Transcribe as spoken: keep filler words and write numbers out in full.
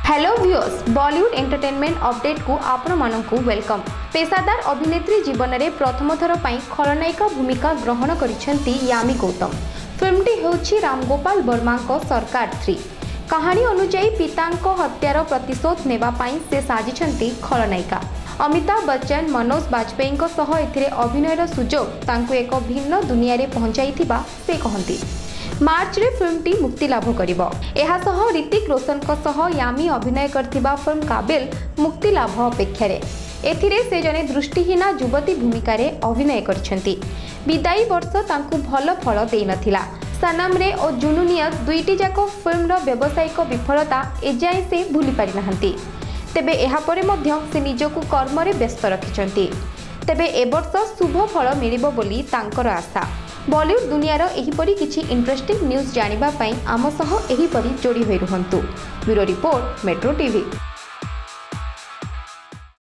Hello viewers, Bollywood entertainment update को आपण मानकु welcome. पेशादार अभिनेत्री जीवन में प्रथम थर पर खलनायिका भूमिका ग्रहण करिसेंती यामी गौतम। फिल्मटी होछि रामगोपाल वर्मा को सरकार थ्री। कहानी अनुसार पिता हत्यार प्रतिशोध नेबा पई से साजिछंती खलनायिका। अमिताभ बच्चन मनोज बाजपेयी सह एथिरे अभिनयर सुजोग तांको एक भिन्न दुनिया रे पहुंचाइथिबा से कहंती। मार्च रे फिल्मटी मुक्ति लाभ करिबो। एहा सह ऋतिक रोशन को सह यामी अभिनय करथिबा फिल्म काबिल मुक्ति लाभ अपेक्षा रे। एथिरे से जने दृष्टिहीना युवती भूमिका रे अभिनय करछंती। विदाई वर्ष तांको भल फल देई नथिला। सनम रे और जुनूनियत दुईटी जाको फिल्म रो व्यावसायिक विफलता एजाय से भूली पारि नाहंती। तेबे एहा परे मध्य से निजको कर्म रे व्यस्त रखिछंती। तेबे ए वर्ष शुभ फल मिलिबो बोली तांकर आशा। बॉलीवुड दुनियार एहिपरि किछि इंटरेस्टिंग न्यूज जानिबा पई आम सह एहिपरि जोड़ी होई रुहंतु। Bureau report, Metro TV.